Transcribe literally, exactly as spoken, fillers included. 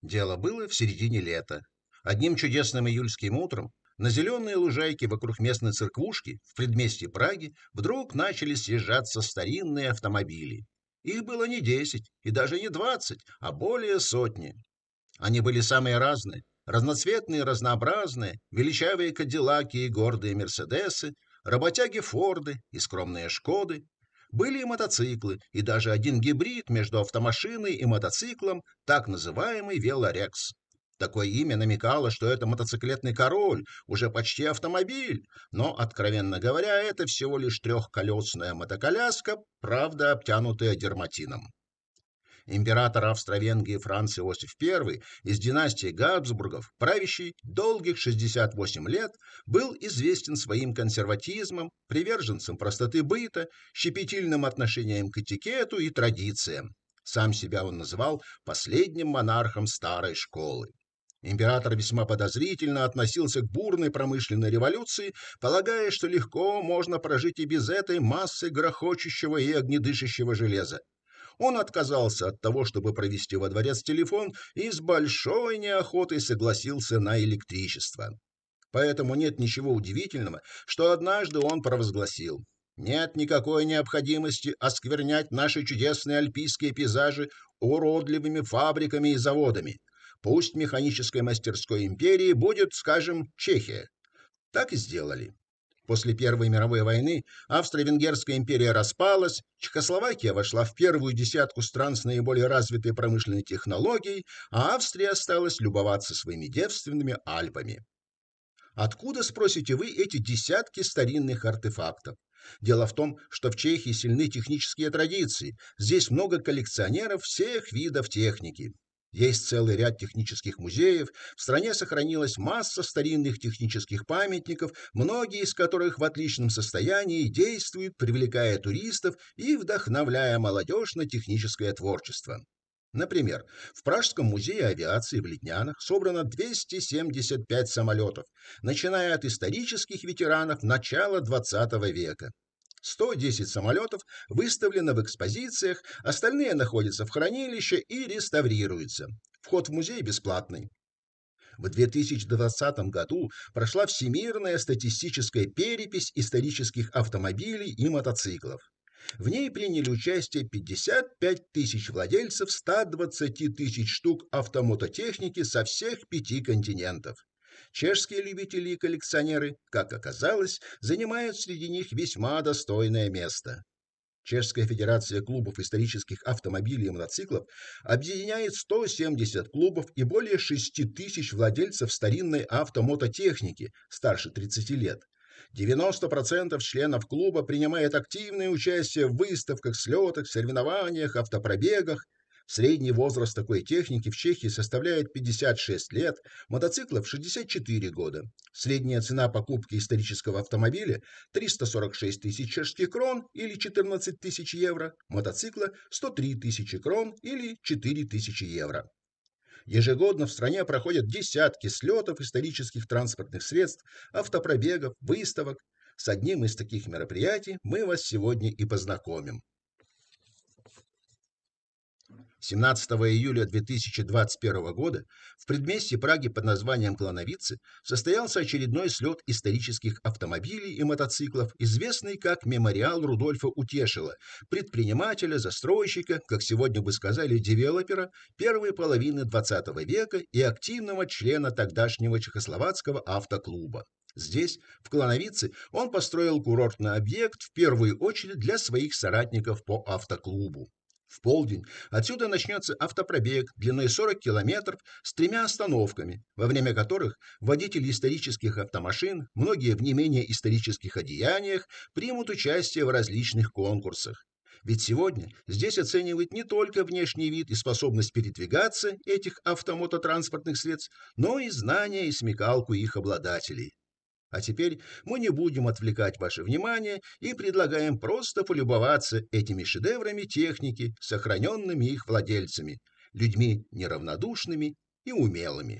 Дело было в середине лета. Одним чудесным июльским утром на зеленые лужайки вокруг местной церквушки в предместье Праги вдруг начали съезжаться старинные автомобили. Их было не десять и даже не двадцать, а более сотни. Они были самые разные, разноцветные, разнообразные, величавые кадиллаки и гордые мерседесы, работяги Форды и скромные Шкоды. Были и мотоциклы, и даже один гибрид между автомашиной и мотоциклом, так называемый велорекс. Такое имя намекало, что это мотоциклетный король, уже почти автомобиль, но, откровенно говоря, это всего лишь трехколесная мотоколяска, правда, обтянутая дерматином. Император Австро-Венгрии Франц Иосиф I из династии Габсбургов, правящий долгих шестьдесят восемь лет, был известен своим консерватизмом, приверженцем простоты быта, щепетильным отношением к этикету и традициям. Сам себя он называл последним монархом старой школы. Император весьма подозрительно относился к бурной промышленной революции, полагая, что легко можно прожить и без этой массы грохочущего и огнедышащего железа. Он отказался от того, чтобы провести во дворец телефон, и с большой неохотой согласился на электричество. Поэтому нет ничего удивительного, что однажды он провозгласил: «Нет никакой необходимости осквернять наши чудесные альпийские пейзажи уродливыми фабриками и заводами. Пусть механической мастерской империи будет, скажем, Чехия». Так и сделали. После Первой мировой войны Австро-Венгерская империя распалась, Чехословакия вошла в первую десятку стран с наиболее развитой промышленной технологией, а Австрия осталась любоваться своими девственными Альпами. Откуда, спросите вы, эти десятки старинных артефактов? Дело в том, что в Чехии сильны технические традиции. Здесь много коллекционеров всех видов техники. Есть целый ряд технических музеев, в стране сохранилась масса старинных технических памятников, многие из которых в отличном состоянии действуют, привлекая туристов и вдохновляя молодежь на техническое творчество. Например, в Пражском музее авиации в Леднянах собрано двести семьдесят пять самолетов, начиная от исторических ветеранов начала двадцатого века. сто десять самолетов выставлено в экспозициях, остальные находятся в хранилище и реставрируются. Вход в музей бесплатный. В две тысячи двадцатом году прошла всемирная статистическая перепись исторических автомобилей и мотоциклов. В ней приняли участие пятьдесят пять тысяч владельцев ста двадцати тысяч штук автомототехники со всех пяти континентов. Чешские любители и коллекционеры, как оказалось, занимают среди них весьма достойное место. Чешская федерация клубов исторических автомобилей и мотоциклов объединяет сто семьдесят клубов и более шести тысяч владельцев старинной автомототехники старше тридцати лет. девяносто процентов членов клуба принимает активное участие в выставках, слетах, соревнованиях, автопробегах. Средний возраст такой техники в Чехии составляет пятьдесят шесть лет, мотоциклов шестьдесят четыре года. Средняя цена покупки исторического автомобиля – триста сорок шесть тысяч чешских крон или четырнадцать тысяч евро, мотоцикла – сто три тысячи крон или четыре тысячи евро. Ежегодно в стране проходят десятки слетов исторических транспортных средств, автопробегов, выставок. С одним из таких мероприятий мы вас сегодня и познакомим. семнадцатого июля две тысячи двадцать первого года в предместье Праги под названием Клановицы состоялся очередной слет исторических автомобилей и мотоциклов, известный как «Мемориал Рудольфа Утешила», предпринимателя, застройщика, как сегодня бы сказали, девелопера первой половины двадцатого века и активного члена тогдашнего чехословацкого автоклуба. Здесь, в Клановице, он построил курортный объект в первую очередь для своих соратников по автоклубу. В полдень отсюда начнется автопробег длиной сорок километров с тремя остановками, во время которых водители исторических автомашин, многие в не менее исторических одеяниях, примут участие в различных конкурсах. Ведь сегодня здесь оценивают не только внешний вид и способность передвигаться этих автомототранспортных средств, но и знания и смекалку их обладателей. А теперь мы не будем отвлекать ваше внимание и предлагаем просто полюбоваться этими шедеврами техники, сохраненными их владельцами, людьми неравнодушными и умелыми.